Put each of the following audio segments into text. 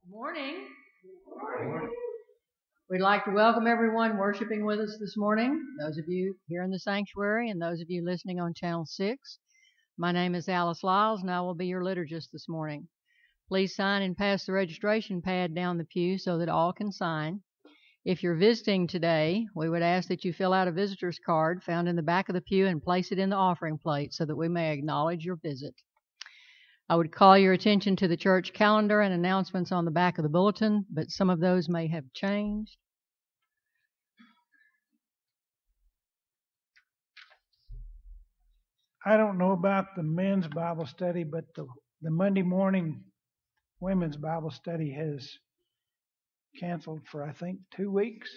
Morning. We'd like to welcome everyone worshiping with us this morning, those of you here in the sanctuary and those of you listening on Channel 6. My name is Alice Liles, and I will be your liturgist this morning. Please sign and pass the registration pad down the pew so that all can sign. If you're visiting today, we would ask that you fill out a visitor's card found in the back of the pew and place it in the offering plate so that we may acknowledge your visit. I would call your attention to the church calendar and announcements on the back of the bulletin, but some of those may have changed. I don't know about the men's Bible study, but the Monday morning women's Bible study has canceled for, I think, 2 weeks.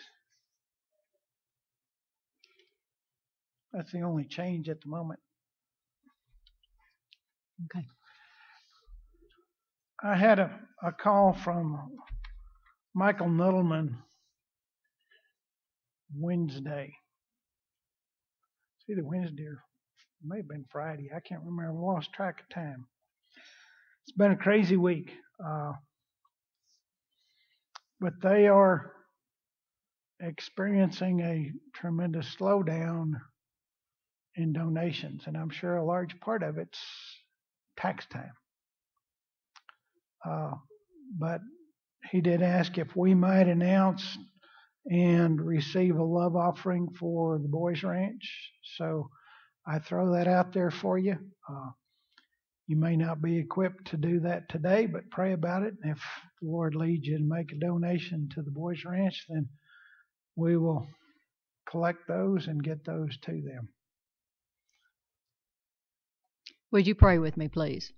That's the only change at the moment. Okay. I had a call from Michael Nuttleman Wednesday. It's either Wednesday or it may have been Friday. I can't remember. I lost track of time. It's been a crazy week. But they are experiencing a tremendous slowdown in donations, and I'm sure a large part of it's tax time. But he did ask if we might announce and receive a love offering for the Boys Ranch. So I throw that out there for you. You may not be equipped to do that today, but pray about it. And if the Lord leads you to make a donation to the Boys Ranch, then we will collect those and get those to them. Would you pray with me, please?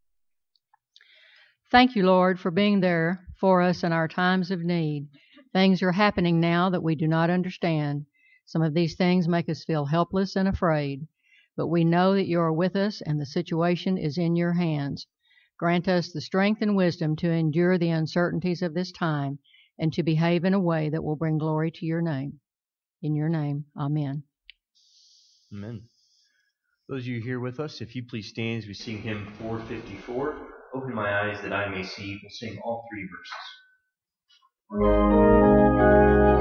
Thank you, Lord, for being there for us in our times of need. Things are happening now that we do not understand. Some of these things make us feel helpless and afraid, but we know that you are with us and the situation is in your hands. Grant us the strength and wisdom to endure the uncertainties of this time and to behave in a way that will bring glory to your name. In your name, amen. Amen. Those of you here with us, if you please stand as we sing hymn 454, Open My Eyes That I May See. We'll sing all 3 verses.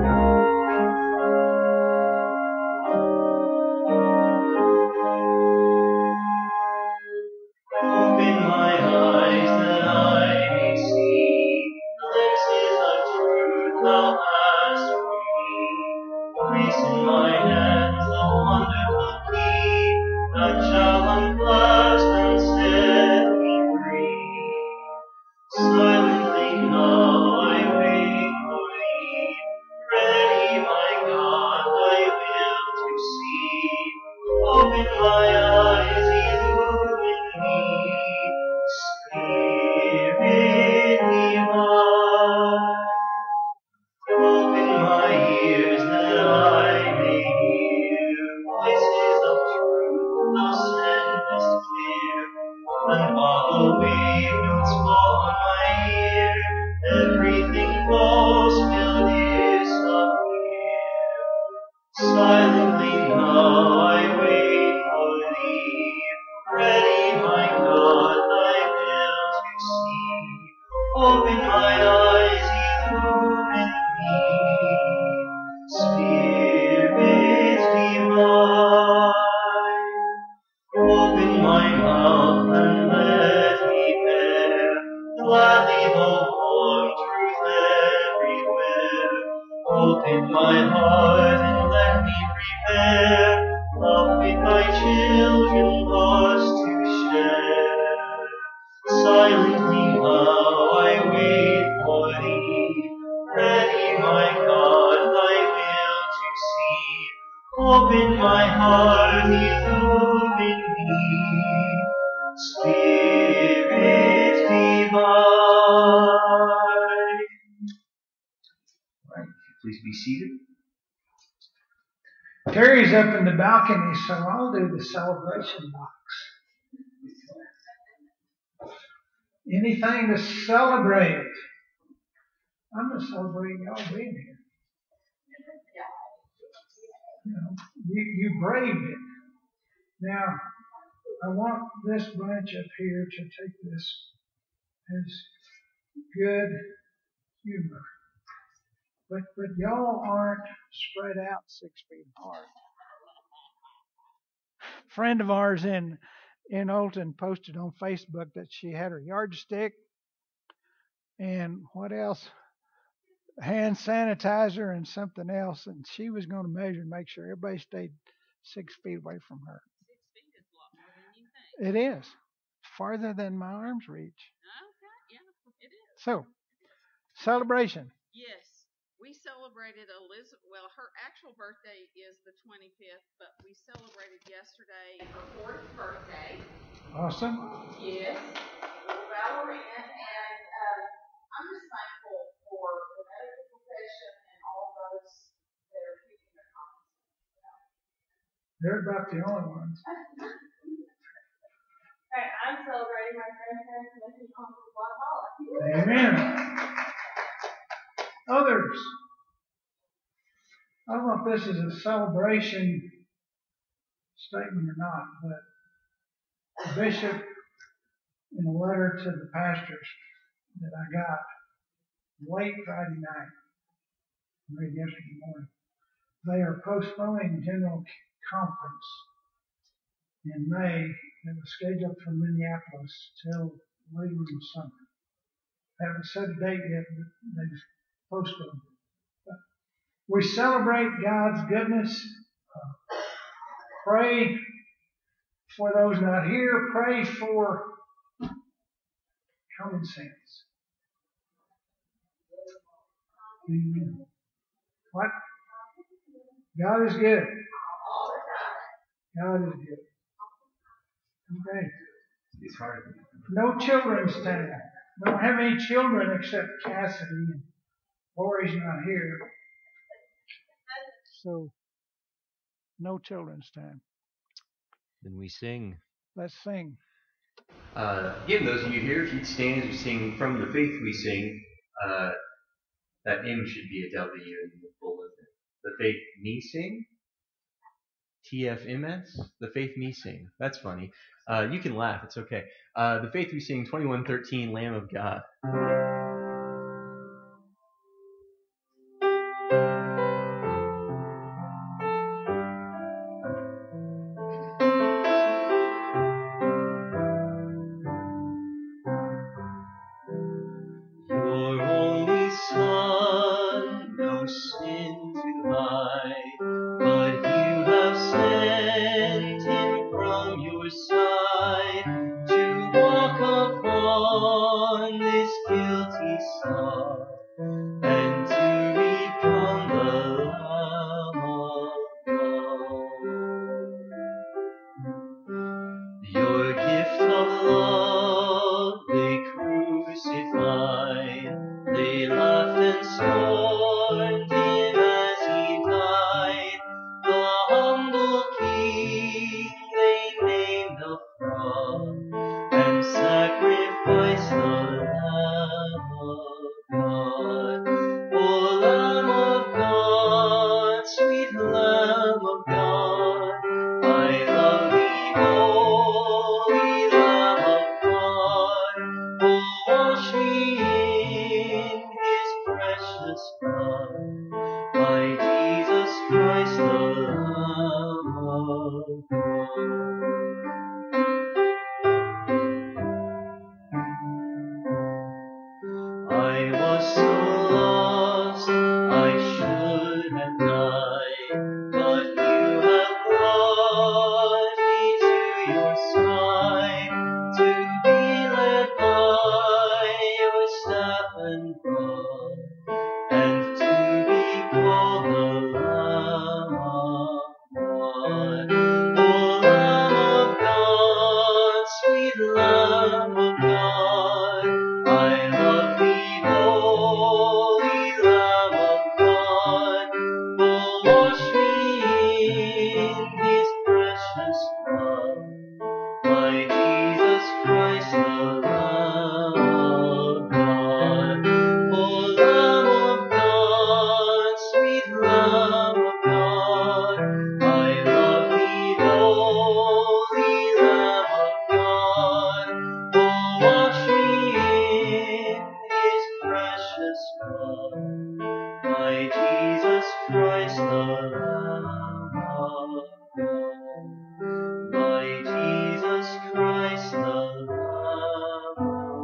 Please be seated. Terry's up in the balcony, so I'll do the celebration box. Anything to celebrate? I'm going to celebrate y'all being here. You braved it. Now, I want this bunch up here to take this as good humor. But y'all aren't spread out 6 feet apart. A friend of ours in Olton posted on Facebook that she had her yardstick and what else? Hand sanitizer and something else, and she was going to measure and make sure everybody stayed 6 feet away from her. 6 feet is a lot more than you think. It is. Farther than my arms reach. Okay, yeah, it is. So, celebration. Yes, we celebrated Elizabeth. Well, her actual birthday is the 25th, but we celebrated yesterday her 40th birthday. Awesome. Yes, little ballerina, and I'm just thankful for the medical profession and all those that are keeping their confidence. They're about the only ones. Hey, I'm celebrating my grandparents making home for Black Holiday. Amen. Others. I don't know if this is a celebration statement or not, but the bishop, in a letter to the pastors that I got late Friday night, read yesterday morning, they are postponing General Conference in May that was scheduled for Minneapolis till later in the summer. Haven't set a date yet, but they've postponed it. We celebrate God's goodness. Pray for those not here. Pray for common sense. Amen. What? God is good. God is good. Okay. It's hard. No children's time. We don't have any children except Cassidy, and Lori's not here. So, no children's time. Then we sing. Let's sing. Again, those of you here, if you'd stand as we sing From the Faith We Sing, that M should be a W in the bulletin. The Faith Me Sing? TFMS? The Faith Me Sing. That's funny. You can laugh, it's okay. The Faith We Sing, 2113, Lamb of God. Lamb of Jesus Christ, my Jesus Christ, the Lamb of God, my Jesus Christ, the Lamb of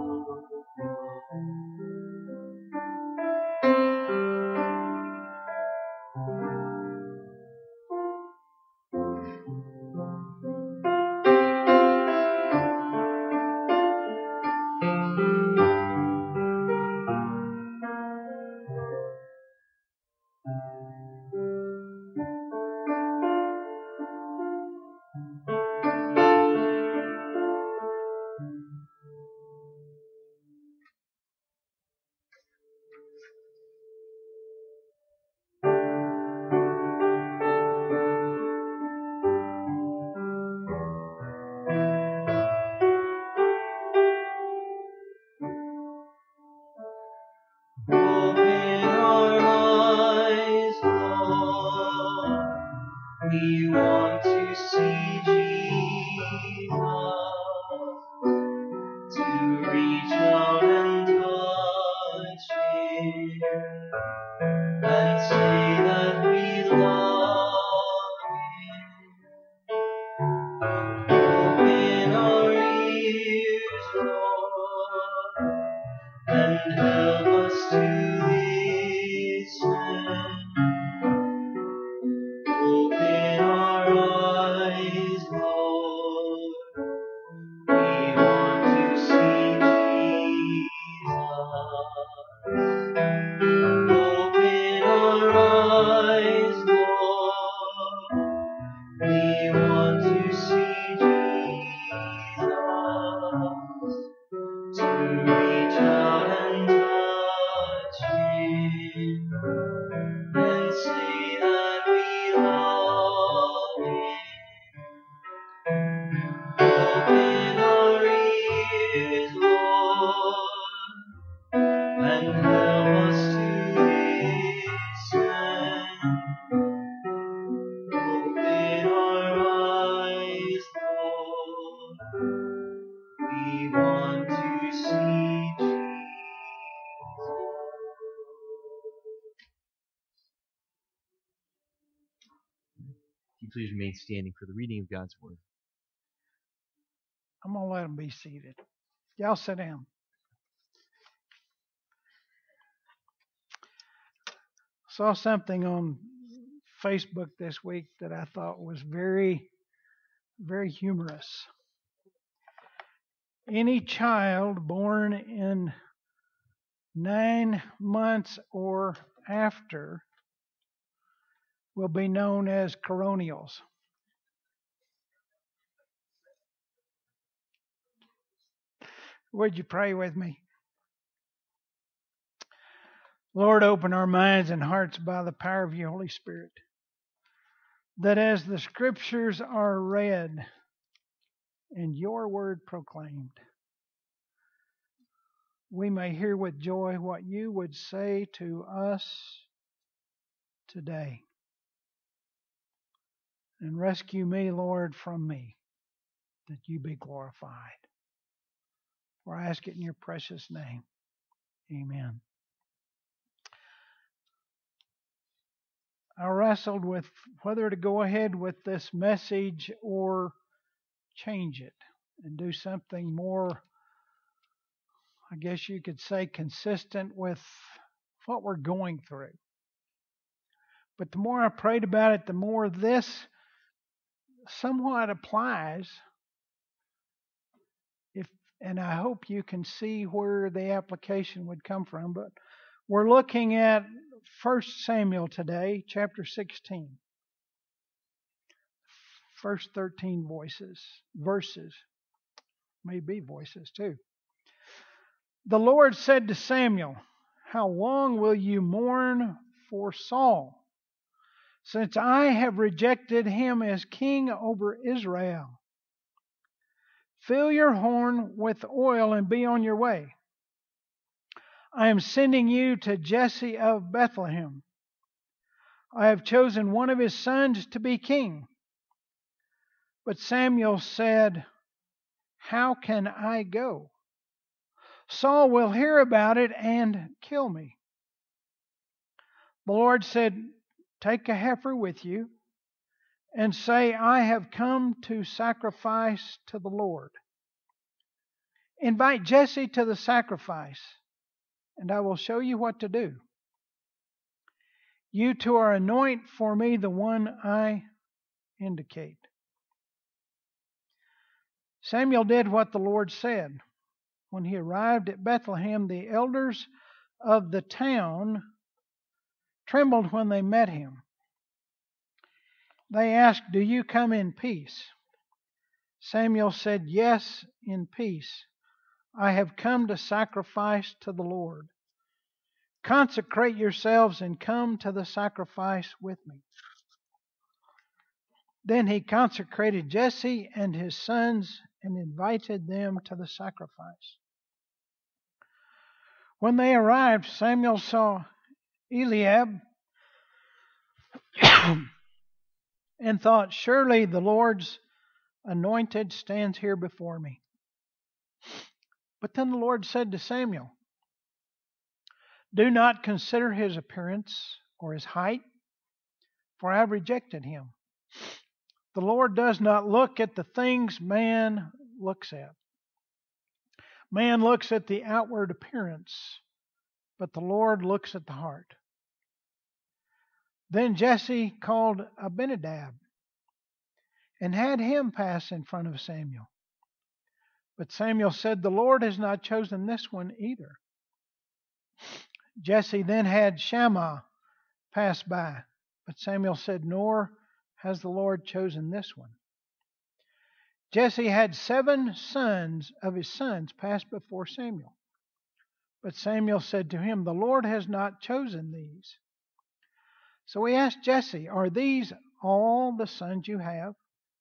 Open our eyes, Lord. We want to see Jesus, to reach out and touch Him, and say that we love Him. Open our ears, Lord, and help us to listen. Open our eyes, Lord. We want to see Jesus. Open our eyes, Lord. We want to see Jesus, to reach out and touch Him, and say that we love Him. Open our ears, Lord, and help us to listen. Open our eyes, Lord. We want to see Jesus. If you please remain standing for the reading of God's Word. I'm going to let them be seated. Y'all sit down. Saw something on Facebook this week that I thought was very, very humorous. Any child born in 9 months or after will be known as coronials. Would you pray with me? Lord, open our minds and hearts by the power of your Holy Spirit, that as the Scriptures are read and your word proclaimed, we may hear with joy what you would say to us today. And rescue me, Lord, from me, that you be glorified. For I ask it in your precious name. Amen. I wrestled with whether to go ahead with this message or change it and do something more, I guess you could say, consistent with what we're going through. But the more I prayed about it, the more this somewhat applies. And I hope you can see where the application would come from. But we're looking at 1 Samuel today, chapter 16. First 13 verses, maybe voices too. The Lord said to Samuel, "How long will you mourn for Saul, since I have rejected him as king over Israel? Fill your horn with oil and be on your way. I am sending you to Jesse of Bethlehem. I have chosen one of his sons to be king." But Samuel said, "How can I go? Saul will hear about it and kill me." The Lord said, take a heifer with you and say, I have come to sacrifice to the Lord. Invite Jesse to the sacrifice, and I will show you what to do. You two are anoint for me the one I indicate. Samuel did what the Lord said. When he arrived at Bethlehem, the elders of the town trembled when they met him. They asked, do you come in peace? Samuel said, yes, in peace. I have come to sacrifice to the Lord. Consecrate yourselves and come to the sacrifice with me. Then he consecrated Jesse and his sons and invited them to the sacrifice. When they arrived, Samuel saw Eliab and thought, surely the Lord's anointed stands here before me. But then the Lord said to Samuel, do not consider his appearance or his height, for I have rejected him. The Lord does not look at the things man looks at. Man looks at the outward appearance, but the Lord looks at the heart. Then Jesse called Benedict and had him pass in front of Samuel. But Samuel said, the Lord has not chosen this one either. Jesse then had Shammah pass by, but Samuel said, nor has the Lord chosen this one. Jesse had 7 sons of his sons pass before Samuel. But Samuel said to him, the Lord has not chosen these. So he asked Jesse, are these all the sons you have?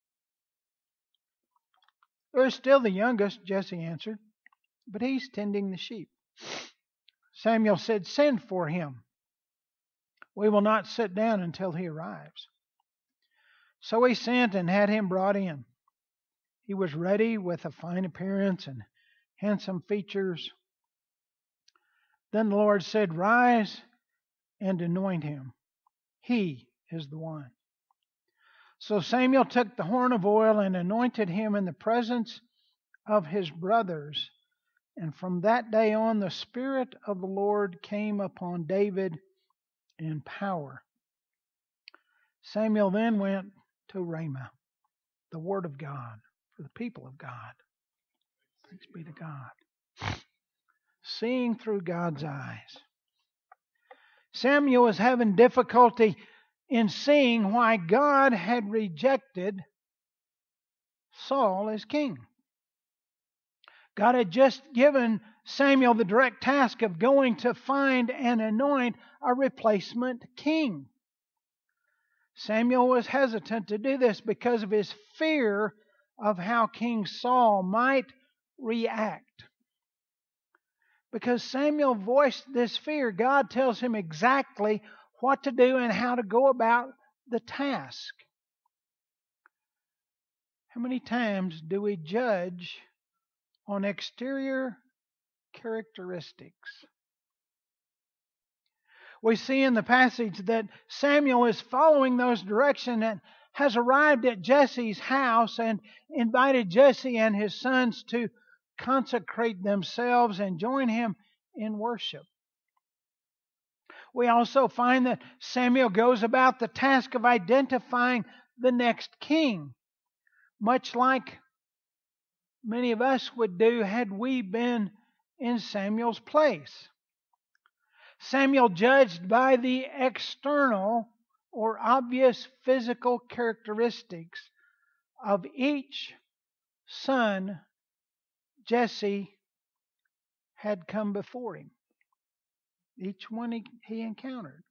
They're still the youngest, Jesse answered, but he's tending the sheep. Samuel said, send for him. We will not sit down until he arrives. So he sent and had him brought in. He was ready with a fine appearance and handsome features. Then the Lord said, rise and anoint him. He is the one. So Samuel took the horn of oil and anointed him in the presence of his brothers. And from that day on, the Spirit of the Lord came upon David in power. Samuel then went to Ramah, the word of God for the people of God. Thanks be to God. Seeing through God's eyes. Samuel was having difficulty in seeing why God had rejected Saul as king. God had just given Samuel the direct task of going to find and anoint a replacement king. Samuel was hesitant to do this because of his fear of how King Saul might react. Because Samuel voiced this fear, God tells him exactly what to do and how to go about the task. How many times do we judge on exterior characteristics? We see in the passage that Samuel is following those directions and has arrived at Jesse's house and invited Jesse and his sons to consecrate themselves and join him in worship. We also find that Samuel goes about the task of identifying the next king, much like many of us would do had we been in Samuel's place. Samuel judged by the external or obvious physical characteristics of each son Jesse had come before him. Each one he encountered.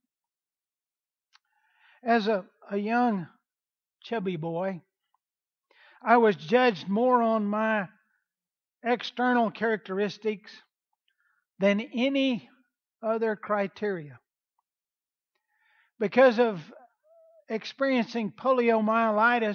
As a young chubby boy, I was judged more on my external characteristics than any other criteria. Because of experiencing poliomyelitis,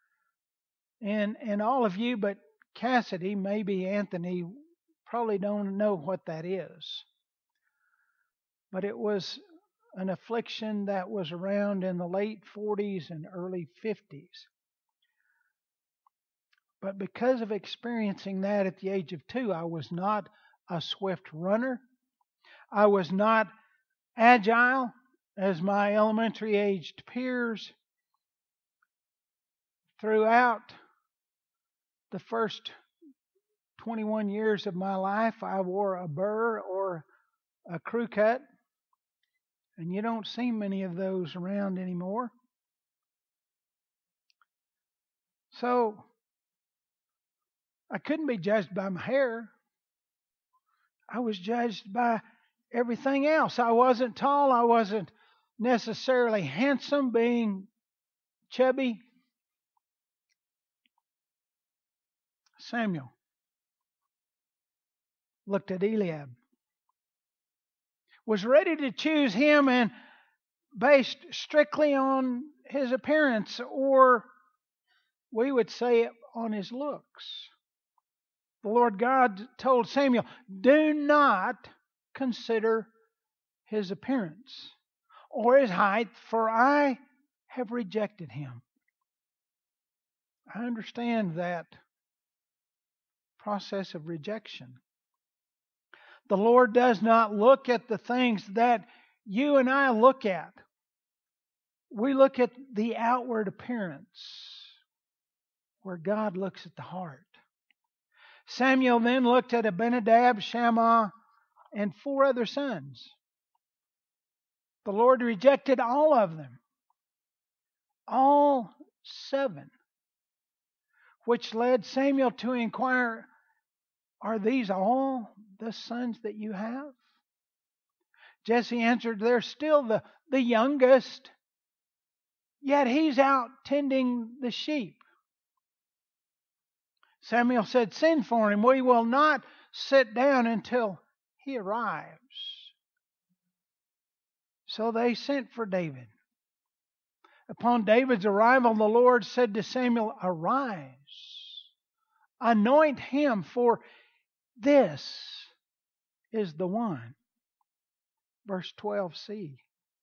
and all of you but Cassidy, maybe Anthony, probably don't know what that is. But it was an affliction that was around in the late 40s and early 50s. But because of experiencing that at the age of 2, I was not a swift runner. I was not agile as my elementary aged peers. Throughout the first 21 years of my life, I wore a burr or a crew cut, and you don't see many of those around anymore. So I couldn't be judged by my hair. I was judged by everything else. I wasn't tall. I wasn't necessarily handsome, being chubby. Samuel looked at Eliab, was ready to choose him and based strictly on his appearance, or we would say on his looks. The Lord God told Samuel, do not consider his appearance or his height, for I have rejected him. I understand that process of rejection. The Lord does not look at the things that you and I look at. We look at the outward appearance, where God looks at the heart. Samuel then looked at Abinadab, Shammah, and 4 other sons. The Lord rejected all of them, all 7, which led Samuel to inquire, are these all the sons that you have? Jesse answered, they're still the youngest, yet he's out tending the sheep. Samuel said, send for him. We will not sit down until he arrives. So they sent for David. Upon David's arrival, the Lord said to Samuel, arise, anoint him, for this is the one. Verse 12c.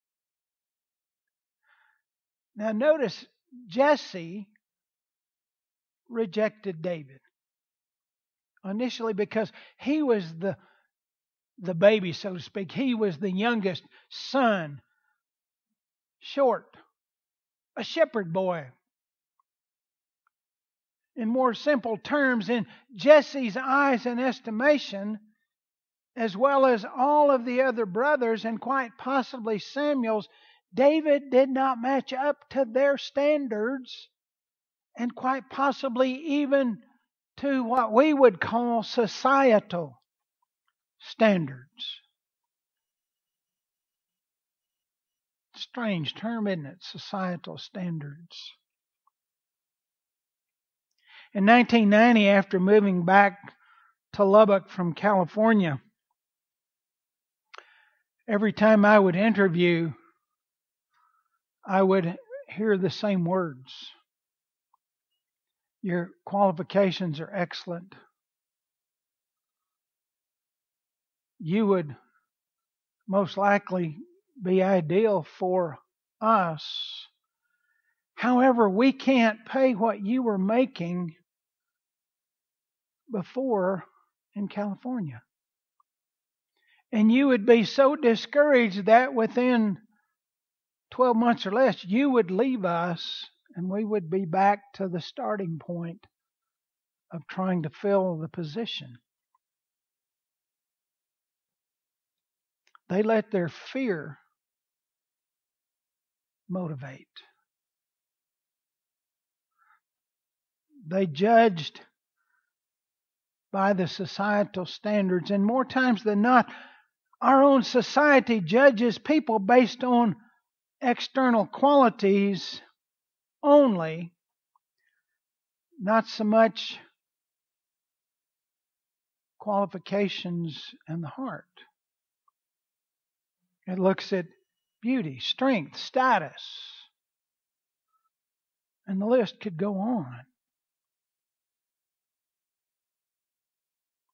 Now notice, Jesse rejected David. Initially because he was the baby, so to speak. He was the youngest son. Short. A shepherd boy. In more simple terms, in Jesse's eyes and estimation, as well as all of the other brothers and quite possibly Samuel's, David did not match up to their standards, and quite possibly even to what we would call societal standards. Strange term, isn't it? Societal standards. In 1990, after moving back to Lubbock from California, every time I would interview, I would hear the same words. Your qualifications are excellent. You would most likely be ideal for us. However, we can't pay what you were making before in California. And you would be so discouraged that within 12 months or less, you would leave us and we would be back to the starting point of trying to fill the position. They let their fear motivate. They judged by the societal standards, and more times than not, our own society judges people based on external qualities only, not so much qualifications in the heart. It looks at beauty, strength, status, and the list could go on.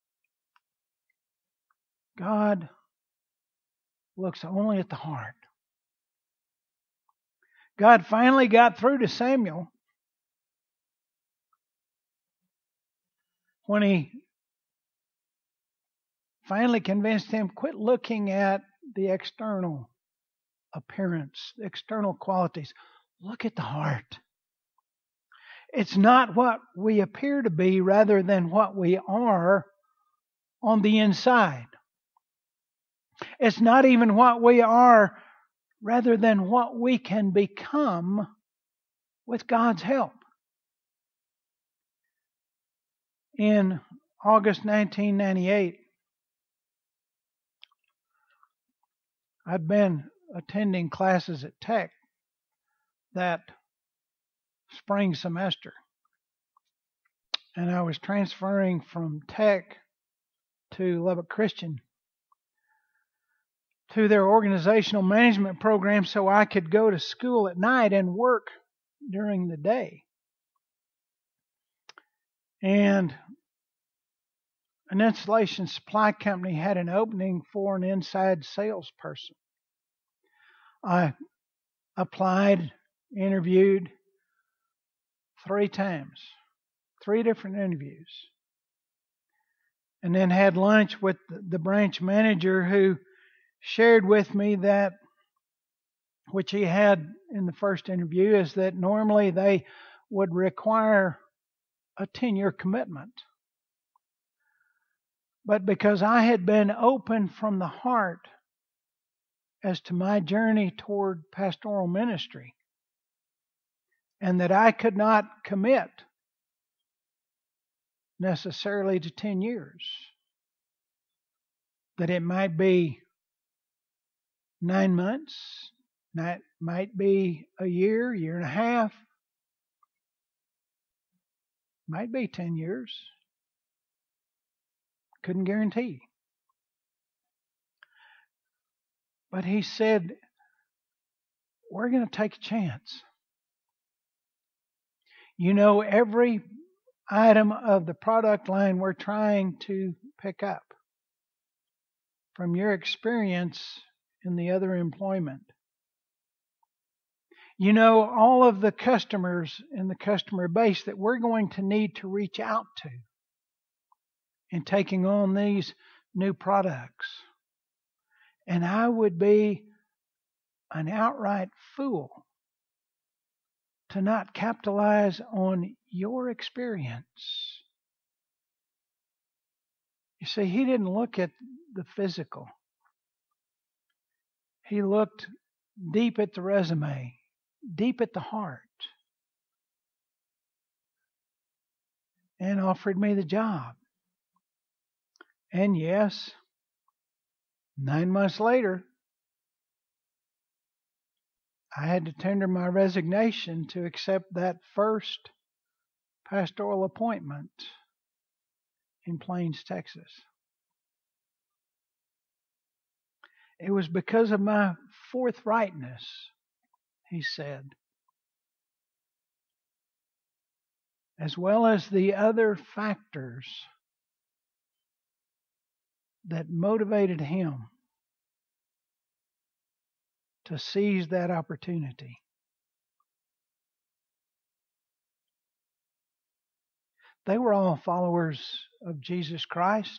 God looks only at the heart. God finally got through to Samuel when He finally convinced him, quit looking at the external appearance, the external qualities. Look at the heart. It's not what we appear to be rather than what we are on the inside. It's not even what we are rather than what we can become with God's help. In August 1998, I'd been attending classes at Tech that spring semester. And I was transferring from Tech to Lubbock Christian to their organizational management program so I could go to school at night and work during the day. And an installation supply company had an opening for an inside salesperson. I applied, interviewed 3 times, 3 different interviews, and then had lunch with the branch manager, who shared with me that, which he had in the first interview, is that normally they would require a 10-year commitment. But because I had been open from the heart as to my journey toward pastoral ministry, and that I could not commit necessarily to 10 years, that it might be 9 months, that might be a year, year and a half, might be 10 years. Couldn't guarantee. But he said, we're going to take a chance. You know, every item of the product line we're trying to pick up from your experience in the other employment. You know, all of the customers in the customer base that we're going to need to reach out to in taking on these new products. And I would be an outright fool to not capitalize on your experience. You see, he didn't look at the physical. He looked deep at the resume, deep at the heart, and offered me the job. And yes, 9 months later, I had to tender my resignation to accept that first pastoral appointment in Plains, Texas. It was because of my forthrightness, he said, as well as the other factors that motivated him to seize that opportunity. They were all followers of Jesus Christ.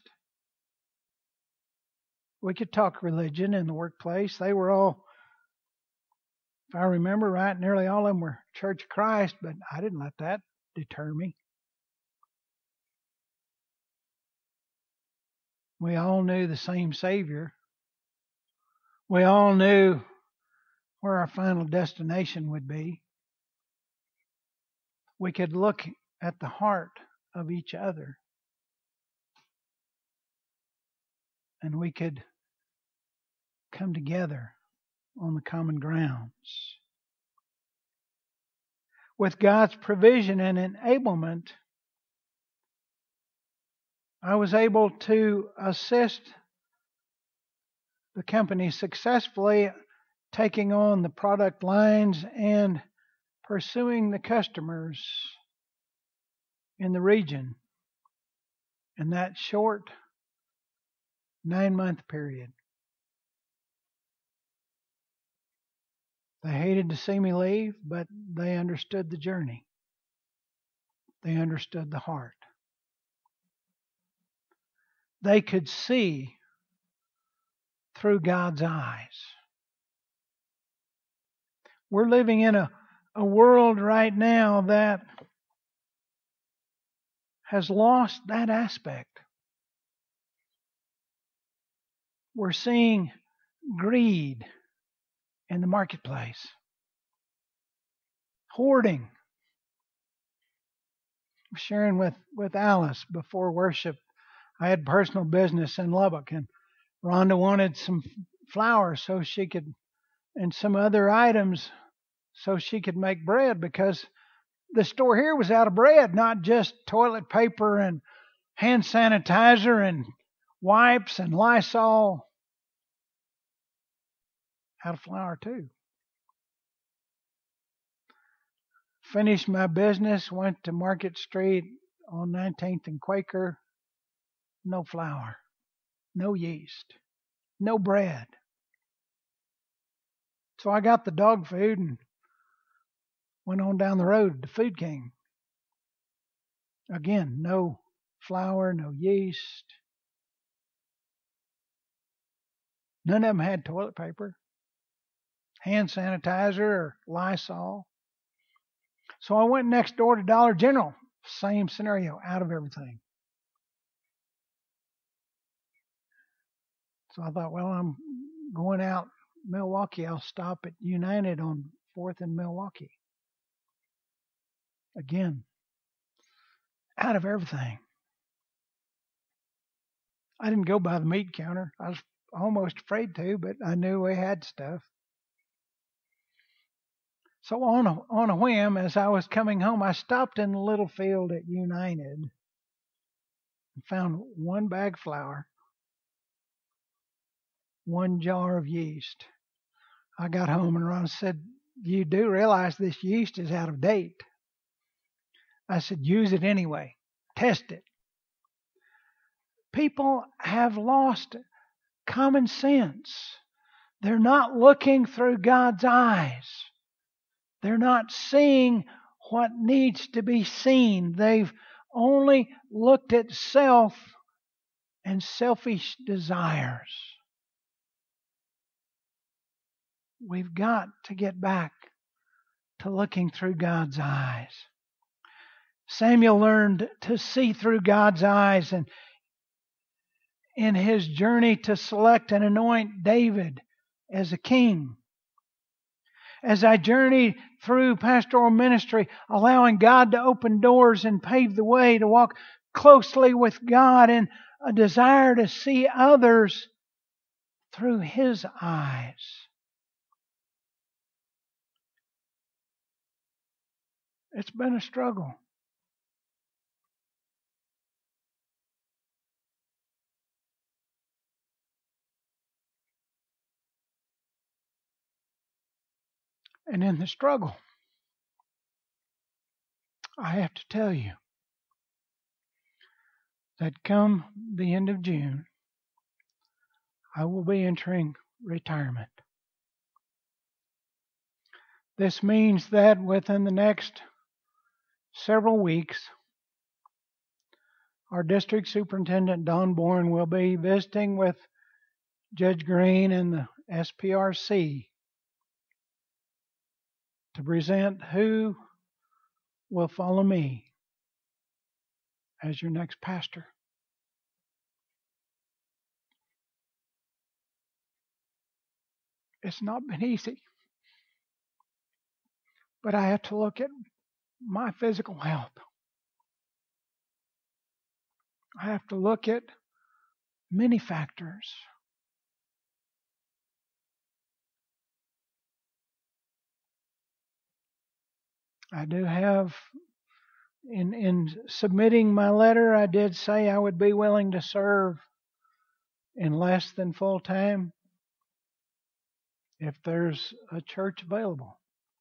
We could talk religion in the workplace. They were all, if I remember right, nearly all of them were Church of Christ, but I didn't let that deter me. We all knew the same Savior. We all knew where our final destination would be. We could look at the heart of each other, and we could come together on the common grounds. With God's provision and enablement, I was able to assist the company successfully taking on the product lines and pursuing the customers in the region in that short 9-month period. They hated to see me leave, but they understood the journey. They understood the heart. They could see through God's eyes. We're living in a world right now that has lost that aspect. We're seeing greed in the marketplace, hoarding. I'm sharing with Alice before worship. I had personal business in Lubbock, and Rhonda wanted some flour so she could, and some other items so she could make bread, because the store here was out of bread, not just toilet paper and hand sanitizer and wipes and Lysol. Out of flour too. Finished my business, went to Market Street on 19th and Quaker. No flour, no yeast, no bread. So I got the dog food and went on down the road to Food King. Again, no flour, no yeast. None of them had toilet paper, hand sanitizer, or Lysol. So I went next door to Dollar General. Same scenario, out of everything. So I thought, well, I'm going out Milwaukee. I'll stop at United on 4th and Milwaukee. Again, out of everything. I didn't go by the meat counter. I was almost afraid to, but I knew we had stuff. So on a whim, as I was coming home, I stopped in the little field at United and found one bag of flour, one jar of yeast. I got home and Ron said, "You do realize this yeast is out of date?" I said, "Use it anyway. Test it." People have lost common sense. They're not looking through God's eyes. They're not seeing what needs to be seen. They've only looked at self and selfish desires. We've got to get back to looking through God's eyes. Samuel learned to see through God's eyes, and in his journey to select and anoint David as a king. As I journeyed through pastoral ministry, allowing God to open doors and pave the way to walk closely with God, and a desire to see others through His eyes. It's been a struggle. And in the struggle, I have to tell you that come the end of June, I will be entering retirement. This means that within the next several weeks, our district superintendent, Don Bourne, will be visiting with Judge Green and the SPRC to present who will follow me as your next pastor. It's not been easy, but I have to look at my physical health. I have to look at many factors. I do have, in submitting my letter, I did say I would be willing to serve in less than full time if there's a church available.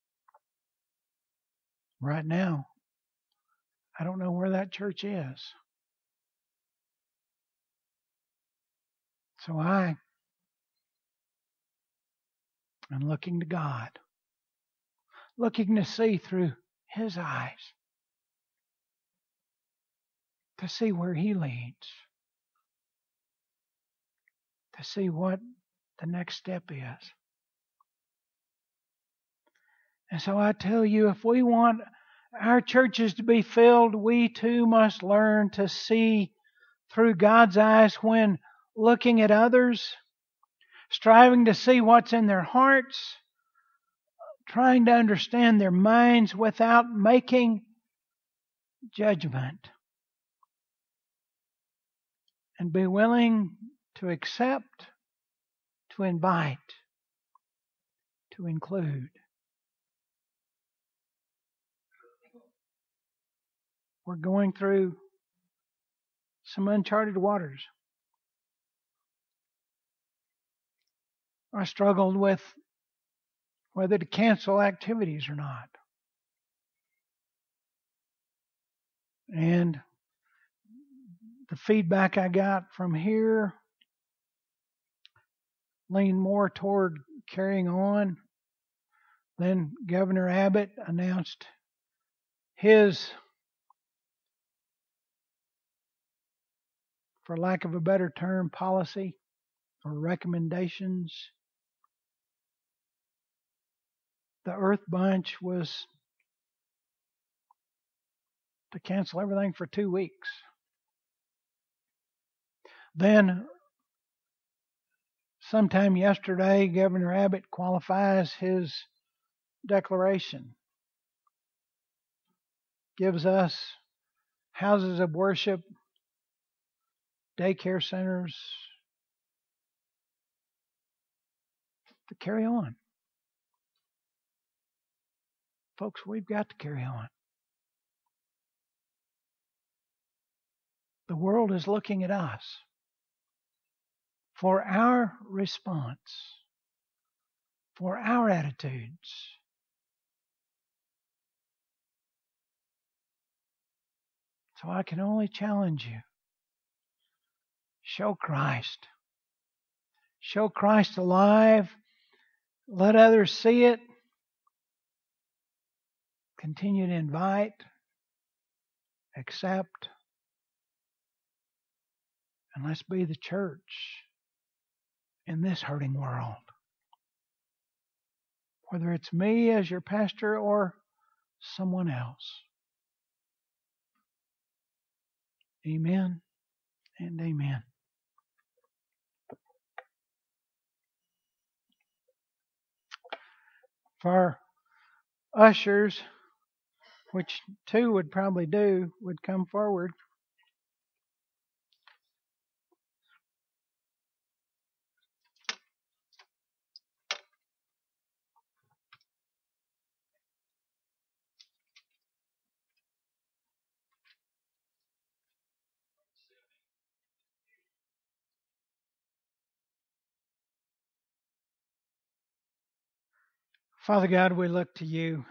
Right now, I don't know where that church is. So I am looking to God looking to see through His eyes, to see where He leads, to see what the next step is. And so I tell you, if we want our churches to be filled, we too must learn to see through God's eyes when looking at others, striving to see what's in their hearts, trying to understand their minds without making judgment, and be willing to accept, to invite, to include. We're going through some uncharted waters. I struggled with whether to cancel activities or not. And the feedback I got from here leaned more toward carrying on. Then Governor Abbott announced his, for lack of a better term, policy or recommendations. The Earth Bunch was to cancel everything for 2 weeks. Then, sometime yesterday, Governor Abbott qualifies his declaration. Gives us houses of worship, daycare centers to carry on. Folks, we've got to carry on. The world is looking at us for our response, for our attitudes. So I can only challenge you. Show Christ. Show Christ alive. Let others see it. Continue to invite, accept, and let's be the church in this hurting world. Whether it's me as your pastor or someone else. Amen and amen. For our ushers, which two would probably do, would come forward. Father God, we look to you.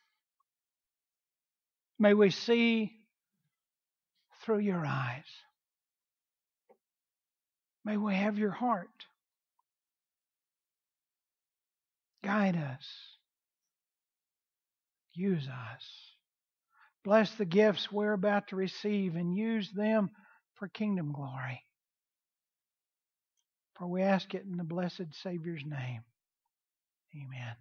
May we see through your eyes. May we have your heart. Guide us. Use us. Bless the gifts we're about to receive and use them for kingdom glory. For we ask it in the blessed Savior's name. Amen.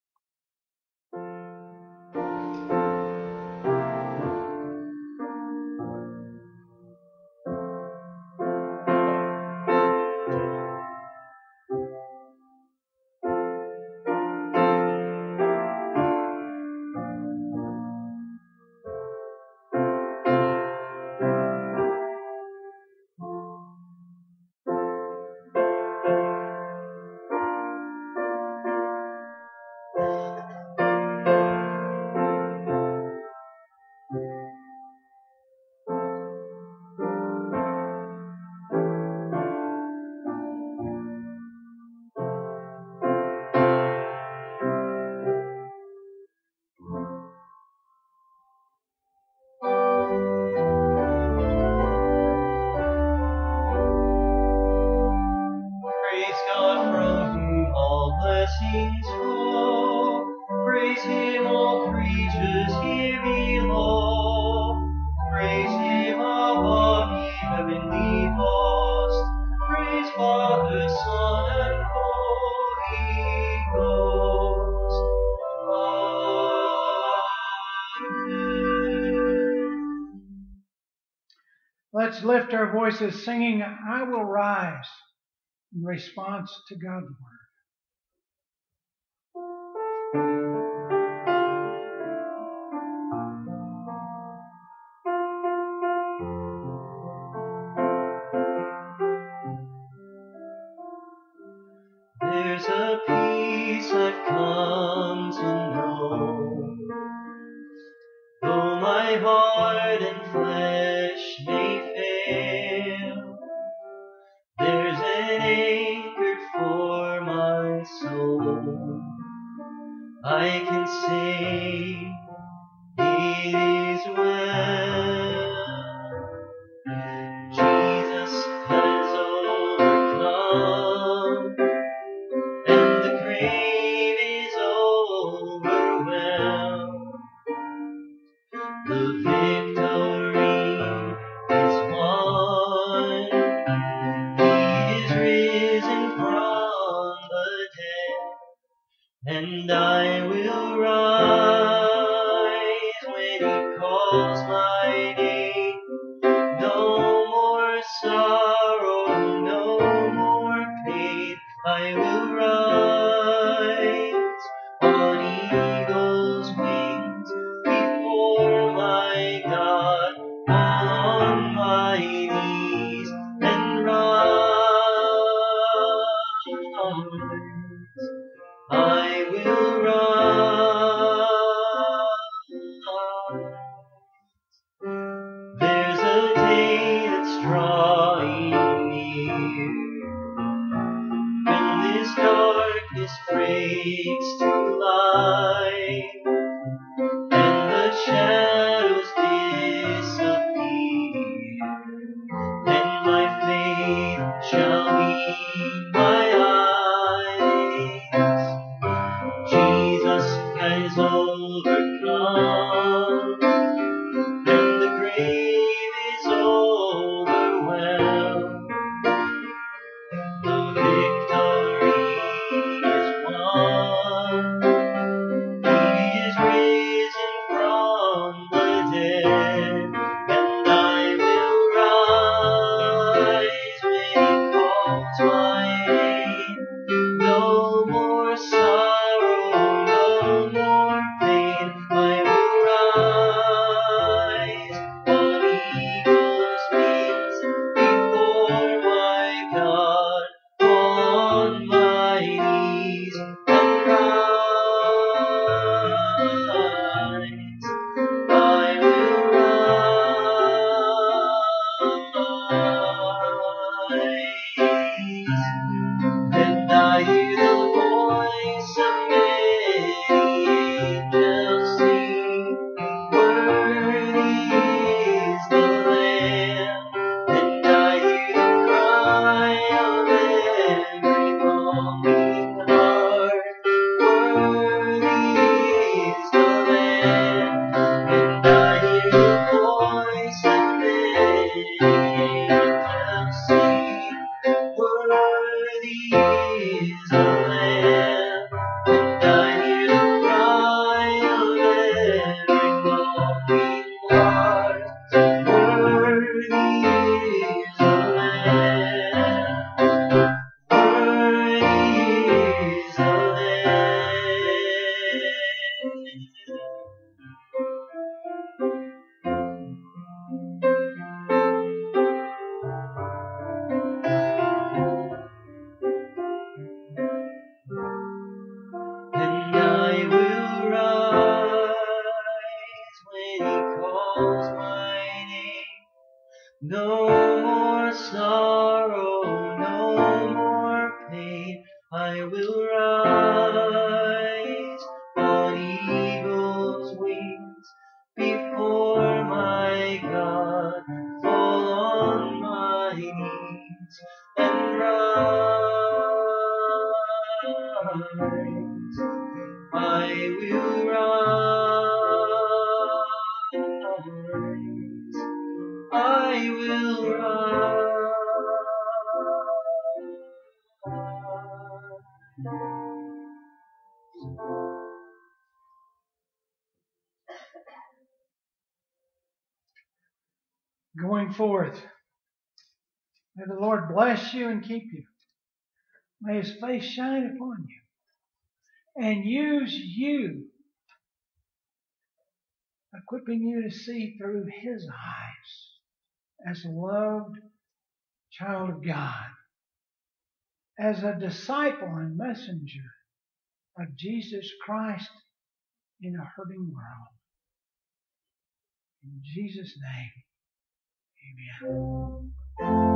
Praise God from whom all blessings flow. Praise Him, Let's lift our voices singing, I Will Rise, in response to God's Word. There's a peace I've come to know, though my heart and flesh may fail. There's an anchor for my soul. I can say it is well. Jesus has overcome, and the grave is overwhelmed. The victory is won. He is risen from the dead, and I will rise when He calls my name. No more sorrow, no more pain. I will rise on eagle's wings before my God, on my knees and rise. I will rise. There's a day that's drawing near, when this darkness breaks to light, and the shadows disappear, and my faith shall be my eyes. Jesus has overcome, and the grave is overwhelmed. The victory is won. He is risen from the dead, and I will rise when He calls my name. No more sorrow, no more pain. I will rise on eagle's wings before my God, on my knees and rise. I will rise. And I hear the voice of many angels sing, worthy is the Lamb. And I hear the cry of every longing heart, worthy is the Lamb. And I hear the voice of many angels sing, worthy is the Lamb. And I hear the cry of every longing heart, worthy is the Lamb. Worthy is the And I will rise when He calls my name. No more sorrow, no more pain. I will rise on eagle's wings before my God, fall on my knees and rise. I will rise. I will rise. Going forth May the Lord bless you and keep you. May His face shine upon you and use you, equipping you to see through His eyes as a loved child of God, as a disciple and messenger of Jesus Christ in a hurting world. In Jesus' name, amen.